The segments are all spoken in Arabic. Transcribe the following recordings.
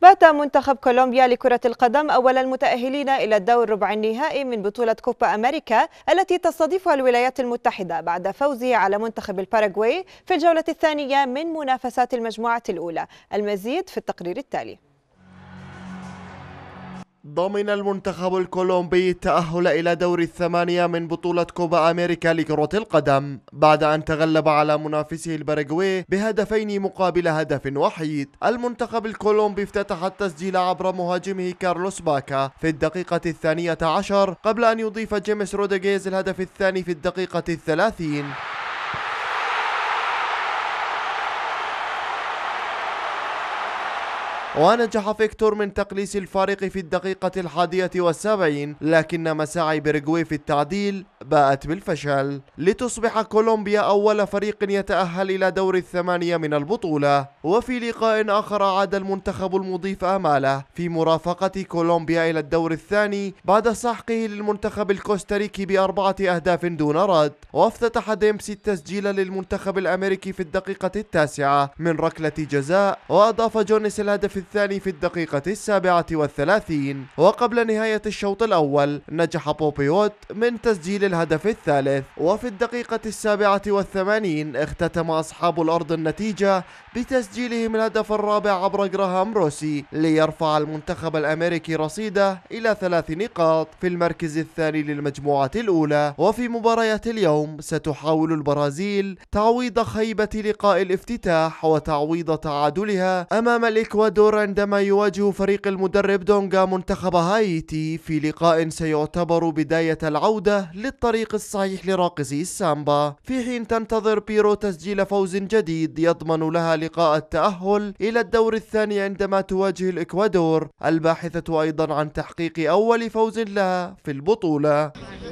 بات منتخب كولومبيا لكرة القدم أول المتأهلين إلى الدور ربع النهائي من بطولة كوبا أمريكا التي تستضيفها الولايات المتحدة بعد فوزه على منتخب الباراغواي في الجولة الثانية من منافسات المجموعة الأولى. المزيد في التقرير التالي. ضمن المنتخب الكولومبي التأهل إلى دور الثمانية من بطولة كوبا أمريكا لكرة القدم بعد أن تغلب على منافسه الباراغواي بهدفين مقابل هدف وحيد. المنتخب الكولومبي افتتح التسجيل عبر مهاجمه كارلوس باكا في الدقيقة 12 قبل أن يضيف جيمس رودريغيز الهدف الثاني في الدقيقة 30. ونجح فيكتور من تقليص الفارق في الدقيقة 71، لكن مساعي باراغواي في التعديل باءت بالفشل لتصبح كولومبيا أول فريق يتأهل إلى دور الثمانية من البطولة. وفي لقاء آخر عاد المنتخب المضيف آماله في مرافقة كولومبيا إلى الدور الثاني بعد سحقه للمنتخب الكوستاريكي ب4 أهداف دون رد. وافتتح ديمسي التسجيل للمنتخب الأمريكي في الدقيقة 9 من ركلة جزاء، وأضاف جونيس الهدف الثاني في الدقيقة 37. وقبل نهاية الشوط الأول نجح بوبيوت من تسجيل الهدف الثالث. وفي الدقيقة 87 اختتم أصحاب الأرض النتيجة بتسجيلهم الهدف الرابع عبر جراهام روسي ليرفع المنتخب الأمريكي رصيده إلى 3 نقاط في المركز الثاني للمجموعة الأولى. وفي مباريات اليوم ستحاول البرازيل تعويض خيبة لقاء الافتتاح وتعويض تعادلها أمام الإكوادور عندما يواجه فريق المدرب دونغا منتخب هايتي في لقاء سيعتبر بداية العودة للطريق الصحيح لراقصي السامبا، في حين تنتظر بيرو تسجيل فوز جديد يضمن لها لقاء التأهل إلى الدور الثاني عندما تواجه الإكوادور الباحثة أيضا عن تحقيق أول فوز لها في البطولة.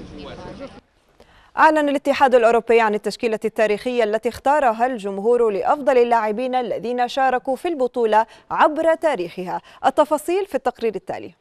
أعلن الاتحاد الأوروبي عن التشكيلة التاريخية التي اختارها الجمهور لأفضل اللاعبين الذين شاركوا في البطولة عبر تاريخها. التفاصيل في التقرير التالي.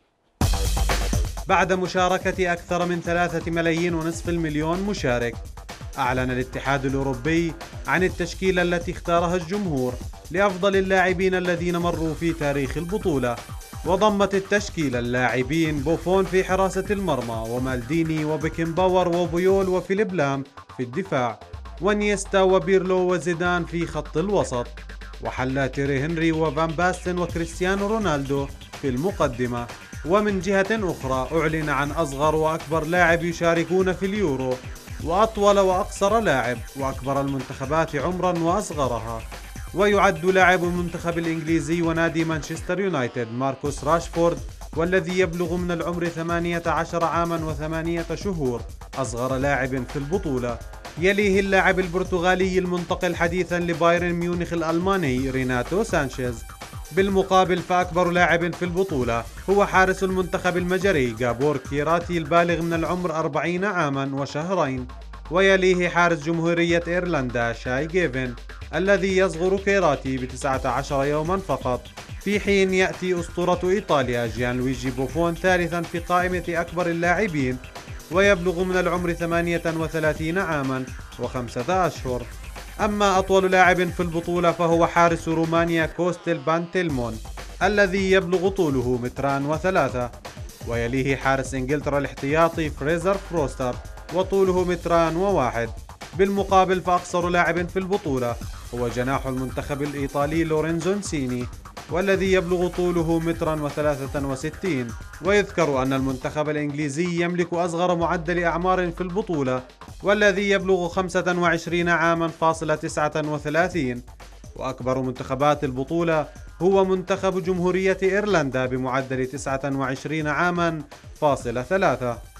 بعد مشاركة أكثر من 3 ملايين ونصف المليون مشارك، أعلن الاتحاد الأوروبي عن التشكيلة التي اختارها الجمهور لأفضل اللاعبين الذين مروا في تاريخ البطولة. وضمت التشكيلة اللاعبين بوفون في حراسة المرمى، ومالديني وبيكن باور وبيول وفيليب لام في الدفاع، ونيستا وبيرلو وزيدان في خط الوسط، وحلا تيري هنري وفان باستن وكريستيانو رونالدو في المقدمة. ومن جهة أخرى أعلن عن أصغر وأكبر لاعب يشاركون في اليورو، وأطول وأقصر لاعب، وأكبر المنتخبات عمرا وأصغرها. ويعد لاعب المنتخب الإنجليزي ونادي مانشستر يونايتد ماركوس راشفورد، والذي يبلغ من العمر 18 عاما و8 شهور، أصغر لاعب في البطولة. يليه اللاعب البرتغالي المنتقل حديثا لبايرن ميونخ الألماني ريناتو سانشيز. بالمقابل فأكبر لاعب في البطولة هو حارس المنتخب المجري غابور كيراتي البالغ من العمر 40 عاما وشهرين. ويليه حارس جمهورية إيرلندا شاي جيفن، الذي يصغر كيراتي ب19 يوما فقط. في حين يأتي أسطورة إيطاليا جيان لويجي بوفون ثالثا في قائمة أكبر اللاعبين، ويبلغ من العمر 38 عاما و5 أشهر. أما أطول لاعب في البطولة فهو حارس رومانيا كوستيل بانتيلمون، الذي يبلغ طوله 2 و3. ويليه حارس إنجلترا الاحتياطي فريزر فروستر، وطوله 2 و1. بالمقابل فأقصر لاعب في البطولة هو جناح المنتخب الإيطالي لورينزو انسيني، والذي يبلغ طوله 1 و63. ويذكر أن المنتخب الإنجليزي يملك أصغر معدل أعمار في البطولة، والذي يبلغ 25 عاما فاصلة 39. وأكبر منتخبات البطولة هو منتخب جمهورية إيرلندا بمعدل 29 عاما فاصلة 3.